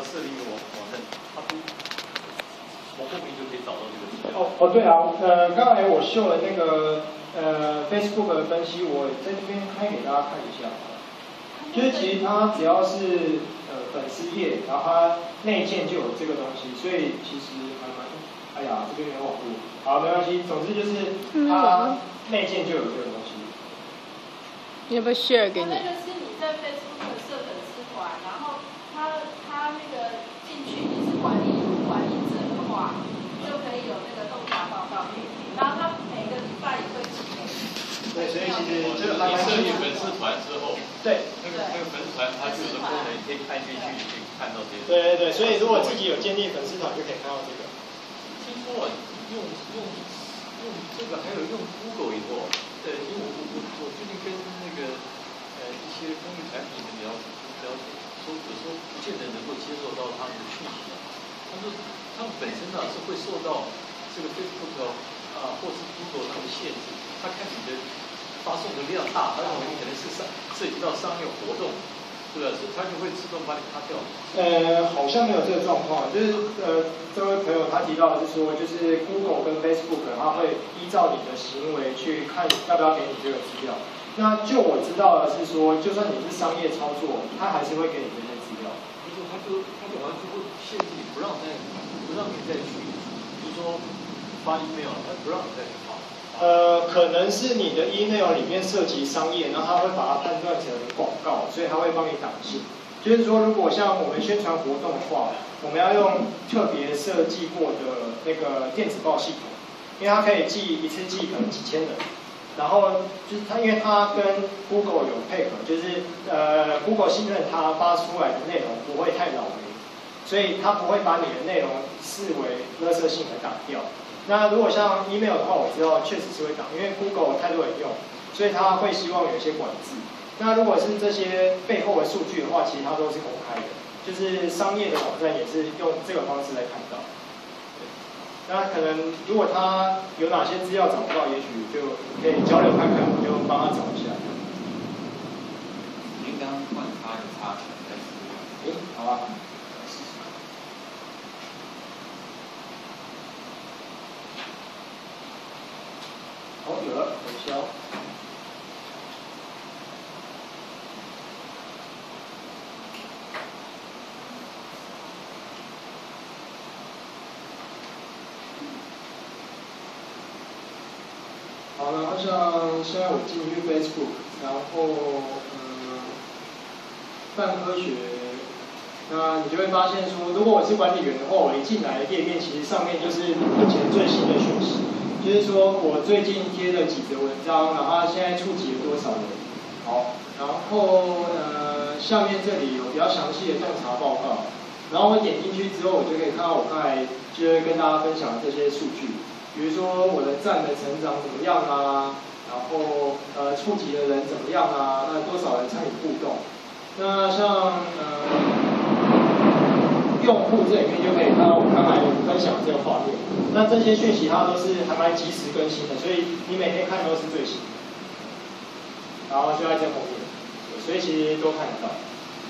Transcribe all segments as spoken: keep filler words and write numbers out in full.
设立一个网网站，它不，从后面就可以找到这个资料。 哦哦，对啊，呃，刚才我秀了那个呃 Facebook 的分析，我在这边开给大家看一下。就是其实它只要是呃粉丝页，然后它内建就有这个东西，所以其实还蛮，哎呀，这边没有网络，好，没关系，总之就是它内建就有这个东西。 你要不要 share 给你？ 那个是你在 Facebook 设粉丝团，然后他他那个进去你是管理管理者的话，就可以有那个洞察报告给你，然后他每个礼拜也会寄给你。 对，所以其实这个你设立粉丝团之后， 对， 那个那个粉丝团它就有的功能，你可以按进去，你可以看到这些。 对对对，所以如果自己有建立粉丝团，就可以看到这个。 听说啊，用用用这个还有用 Google 以后，呃，因为我我我最近跟那个呃一些公益产品的聊了解，说有时候不见得能够接受到他们的讯息。他说他们本身呢是会受到这个 Facebook 啊或是 Google 他们限制，他看你的发送的量大，他认为你可能是商涉及到商业活动，对吧？所以他就会自动把你卡掉。 呃，好像没有这个状况，就是呃，这位朋友他提到的是说，就是 Google 跟 Facebook 它会依照你的行为去看要不要给你这个资料。那就我知道的是说，就算你是商业操作，他还是会给你这些资料。 不是，他就他就好像就会限制你，不让再不让你再去，比如说发 email， 他不让你再去发。 呃，可能是你的 email 里面涉及商业，然后他会把它判断成广告，所以他会帮你挡信。就是说，如果像我们宣传活动的话，我们要用特别设计过的那个电子报系统，因为它可以寄一次寄可能几千人，然后就是它，因为它跟 Google 有配合，就是呃 Google 信任它发出来的内容不会太老霉，所以它不会把你的内容视为垃圾信而挡掉。那如果像 email 的话，我知道确实是会挡，因为 Google 太多人用，所以它会希望有一些管制。那如果是这些背后的数据的话，其实它都是公开的，就是商业的网站也是用这个方式来看到。那可能如果他有哪些资料找不到，也许就可以交流看看，我就帮他找一下。 您刚刚换插有插成在资料。 诶，好啊。好，有了，回销。好，然后像现在我进去 Facebook， 然后嗯，泛科学，那你就会发现说，如果我是管理员的话，我一进来的页面其实上面就是目前最新的讯息，就是说我最近贴了几则文章，然后现在触及了多少人。好，然后呃下面这里有比较详细的洞察报告，然后我点进去之后，我就可以看到我刚才就会跟大家分享的这些数据。比如说我的站的成长怎么样啊，然后呃触及的人怎么样啊，那多少人参与互动？那像呃用户这里面就可以看到我刚才分享的这个画面。那这些讯息它都是还蛮及时更新的，所以你每天看都是最新的。然后就在这后面，所以其实都看得到。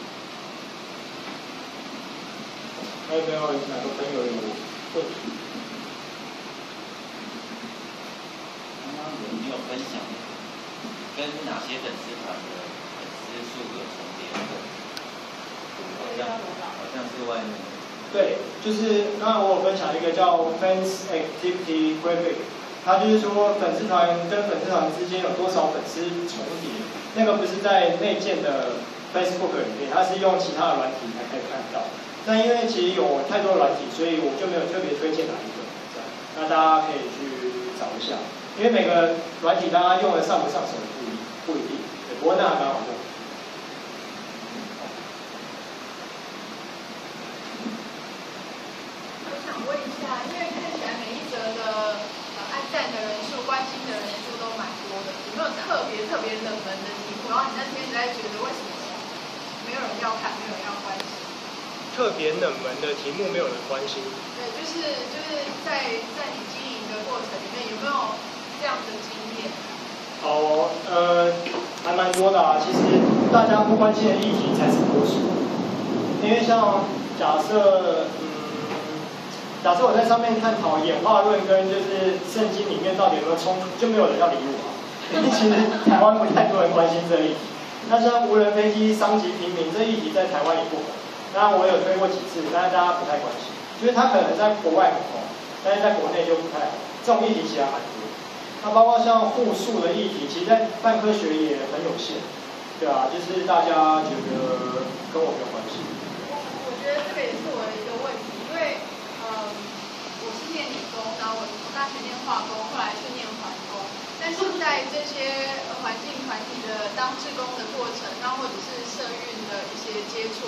还有没有哪个朋友有问题？ 你有分享跟哪些粉丝团的粉丝数有重叠的？好像好像是外面。 对，就是刚刚我有分享一个叫 Fans Activity Graphic， 它就是说粉丝团跟粉丝团之间有多少粉丝重叠，那个不是在内建的 Facebook 里面，它是用其他的软体才可以看到。那因为其实有太多软体，所以我就没有特别推荐哪一个，这样，那大家可以去找一下。因为每个软体大家用的上不上手不一不一定，对，不过那还蛮好用。 我想问一下，因为看起来每一则的呃按赞的人数、关心的人数都蛮多的，有没有特别特别冷门的题目？然后你那天在觉得为什么没有人要看，没有人要关心？ 特别冷门的题目没有人关心。 对，就是就是在在你经营的过程里面有没有？这样的经验？ 哦，呃，还蛮多的啊。其实大家不关心的议题才是多数。因为像假设，嗯，假设我在上面探讨演化论跟就是圣经里面到底有没有冲突，就没有人要理我。因为其实台湾不太多人关心这一题。那像无人飞机伤及平民这一题在台湾也不红，那我有推过几次，但是大家不太关心，就是它可能在国外很红，但是在国内就不太红。这种议题其实还蛮多。那包括像户数的议题，其实在泛科学也很有限，对啊，就是大家觉得跟我没有关系。 我觉得这个也是我的一个问题，因为呃，我是念理工，然后我从大学念化工，后来是念环工，但是在这些环境团体的当志工的过程，然后或者是社运的一些接触，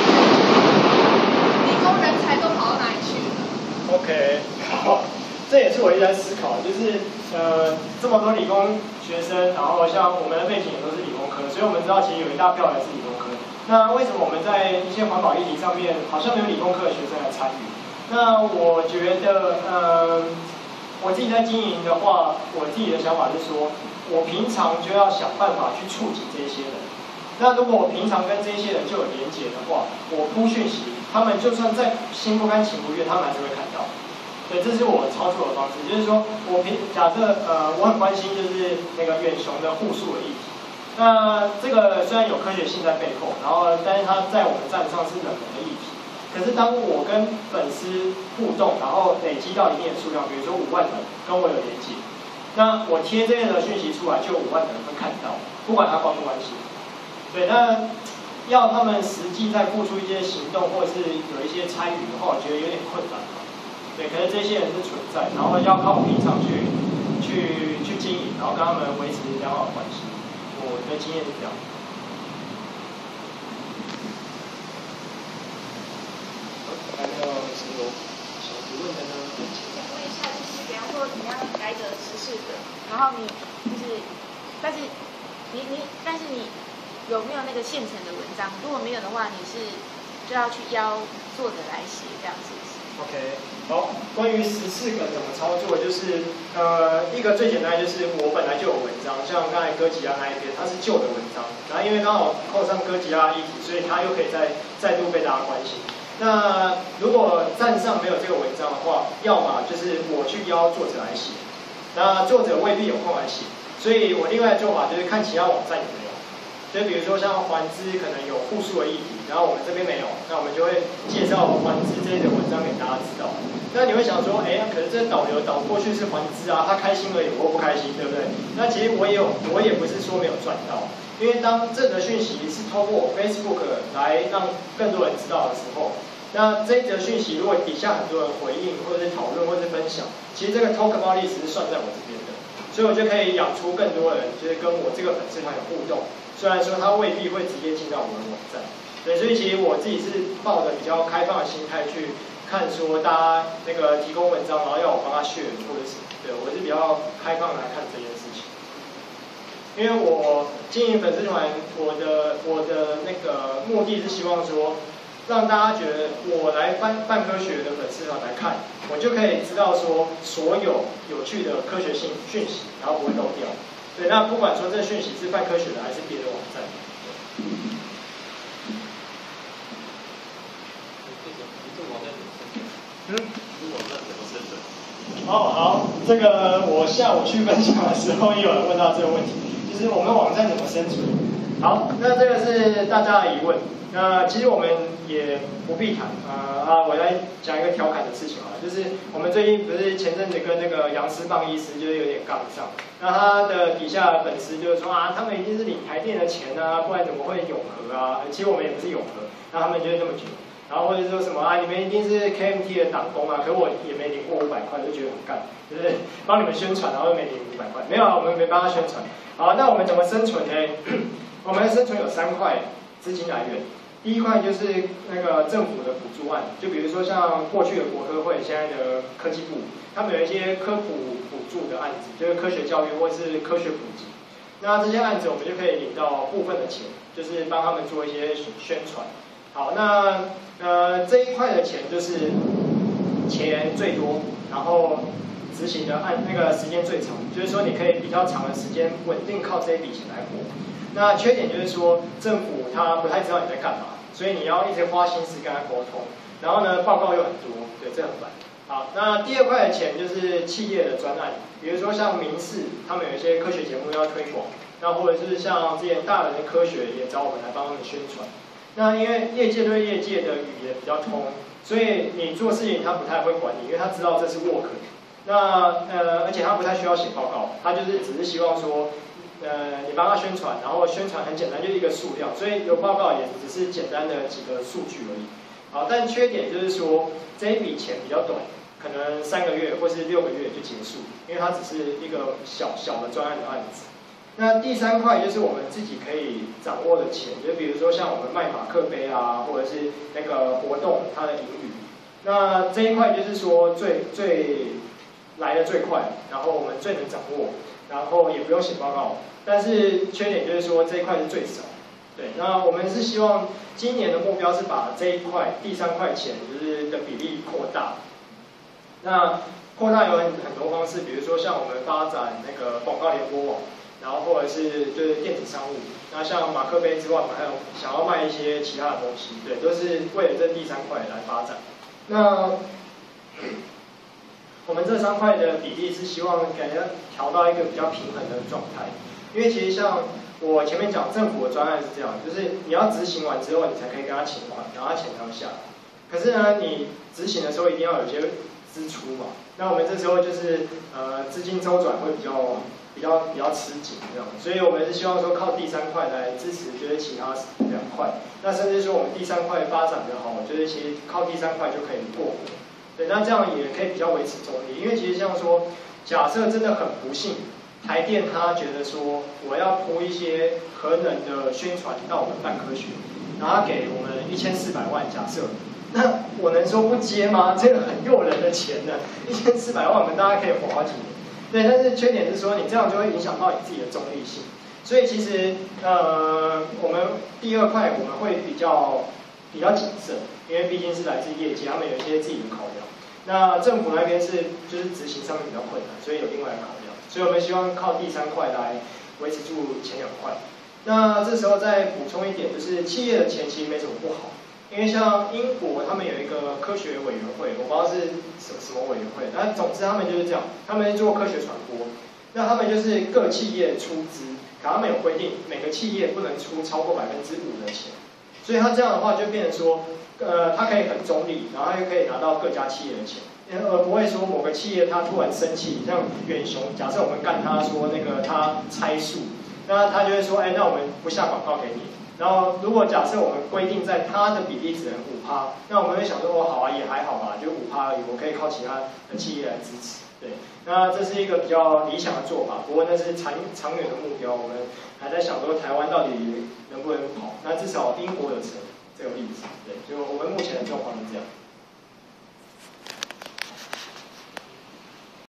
理工人才都跑到哪里去了 ？OK， 好。这也是我一直在思考，就是呃这么多理工学生，然后像我们的背景也都是理工科，所以我们知道其实有一大票人是理工科。那为什么我们在一些环保议题上面好像没有理工科的学生来参与？那我觉得，呃，我自己在经营的话，我自己的想法是说，我平常就要想办法去触及这些人。那如果我平常跟这些人就有连结的话，我铺讯息，他们就算再心不甘情不愿，他们还是会看到。对，这是我操作的方式，就是说我平假设呃我很关心就是那个远雄的户数的议题，那这个虽然有科学性在背后，然后但是它在我们站上是冷门的议题，可是当我跟粉丝互动，然后累积到一定的数量，比如说五万人跟我有连接，那我贴这样的讯息出来，就有五万人会看到，不管他关不关心。对，那要他们实际在付出一些行动，或是有一些参与的话，我觉得有点困难。对，可是这些人是存在，然后要靠我平常去去去经营，然后跟他们维持良好的关系。我的经验是这样。还没有什么小提问的呢？ 想问一下，就是比方说你要改者十四个，然后你就是，但是你你但是你有没有那个现成的文章？如果没有的话，你是就要去邀作者来写这样子。 OK， 好，关于十四个怎么操作，就是呃，一个最简单就是我本来就有文章，像刚才哥吉拉那一篇，它是旧的文章，然后因为刚好扣上哥吉拉议题，所以它又可以再再度被大家关心。那如果站上没有这个文章的话，要么就是我去邀作者来写，那作者未必有空来写，所以我另外的做法就是看其他网站有没有。所以比如说像环资可能有户数的议题，然后我们这边没有，那我们就会介绍环资这一的文章给大家知道。那你会想说，哎，可是这导流导过去是环资啊，他开心而已，我不开心，对不对？那其实我也有，我也不是说没有赚到，因为当这则讯息是透过我 Facebook 来让更多人知道的时候，那这一则讯息如果底下很多人回应或者是讨论或者是分享，其实这个 talk about 历史是算在我这边的，所以我就可以养出更多人，就是跟我这个粉丝团有互动。虽然说它未必会直接进到我们的网站，对，所以其实我自己是抱着比较开放的心态去看，说大家那个提供文章，然后要我帮他share或者是，对，我是比较开放来看这件事情。因为我经营粉丝团，我的我的那个目的是希望说，让大家觉得我来泛泛科学的粉丝团来看，我就可以知道说所有有趣的科学性讯息，然后不会漏掉。对，那不管说这讯息是泛科学的还是别的网站，嗯，这网站怎么生成？哦，好，这个我下午去分享的时候也有人问到这个问题，就是我们网站怎么生存？好，那这个是大家的疑问。那其实我们也不必谈啊、呃、啊！我来讲一个调侃的事情好了，就是我们最近不是前阵子跟那个杨思棒医师就是有点杠上，那他的底下的粉丝就是说啊，他们一定是领台电的钱啊，不然怎么会永和啊？其实我们也不是永和，那他们就是这么觉得。然后或者说什么啊，你们一定是 K M T 的党工啊，可我也没领过五百块，就觉得很干，就是帮你们宣传，然后又没领五百块，没有啊，我们没帮他宣传。好，那我们怎么生存呢？我们的生存有三块资金来源。第一块就是那个政府的补助案，就比如说像过去的国科会，现在的科技部，他们有一些科普补助的案子，就是科学教育或是科学普及。那这些案子我们就可以领到部分的钱，就是帮他们做一些宣传。好，那呃这一块的钱就是钱最多，然后执行的按那个时间最长，就是说你可以比较长的时间稳定靠这一笔钱来活。那缺点就是说政府他不太知道你在干嘛， 所以你要一直花心思跟他沟通，然后呢报告又很多，对，这很烦。好，那第二块的钱就是企业的专案，比如说像民视，他们有一些科学节目要推广，那或者是像之前大人的科学也找我们来帮他们宣传。那因为业界对业界的语言比较通，所以你做事情他不太会管你，因为他知道这是 work。那呃，而且他不太需要写报告，他就是只是希望说，呃，你帮他宣传，然后宣传很简单，就是一个数量，所以有报告也只是简单的几个数据而已。好，但缺点就是说这一笔钱比较短，可能三个月或是六个月就结束，因为它只是一个小小的专案的案子。那第三块就是我们自己可以掌握的钱，就比如说像我们卖马克杯啊，或者是那个活动它的盈余。那这一块就是说最最来的最快，然后我们最能掌握，然后也不用写报告。但是缺点就是说这一块是最少。对，那我们是希望今年的目标是把这一块第三块钱就是的比例扩大。那扩大有很很多方式，比如说像我们发展那个广告联播网。然后或者是就是电子商务，那像马克杯之外，我们还有想要卖一些其他的东西，对，都是为了这第三块来发展。那我们这三块的比例是希望给它调到一个比较平衡的状态，因为其实像我前面讲政府的专案是这样，就是你要执行完之后，你才可以跟他请款，然后他钱才会下来。可是呢，你执行的时候一定要有些支出嘛，那我们这时候就是呃资金周转会比较。比较比较吃紧这样，所以我们是希望说靠第三块来支持，就是其他两块。那甚至说我们第三块发展的好，就是其实靠第三块就可以过活。对，那这样也可以比较维持中立，因为其实像说，假设真的很不幸，台电他觉得说我要铺一些核能的宣传到我们办科学，然后他给我们一千四百万，假设。那我能说不接吗？这个很诱人的钱呢，一千四百万我们大家可以活好几年。对，但是缺点是说你这样就会影响到你自己的中立性，所以其实呃，我们第二块我们会比较比较谨慎，因为毕竟是来自业界，他们有一些自己的考量。那政府那边是就是执行上面比较困难，所以有另外的考量，所以我们希望靠第三块来维持住前两块。那这时候再补充一点，就是企业的前期没什么不好。因为像英国，他们有一个科学委员会，我不知道是什么什么委员会，但总之他们就是这样，他们做科学传播，那他们就是各企业出资，可他们有规定，每个企业不能出超过百分之五的钱，所以他这样的话就变成说，呃，他可以很中立，然后他又可以拿到各家企业的钱，而不会说某个企业他突然生气，像远雄，假设我们干他说那个他拆数，那他就会说，哎，那我们不下广告给你。然后，如果假设我们规定在它的比例只能五趴，那我们会想说，哦，好啊，也还好吧，就五趴而已，我可以靠其他的企业来支持。对，那这是一个比较理想的做法，不过那是长长远的目标，我们还在想说台湾到底能不能跑。那至少英国有成这个例子，对，就我们目前的状况是这样。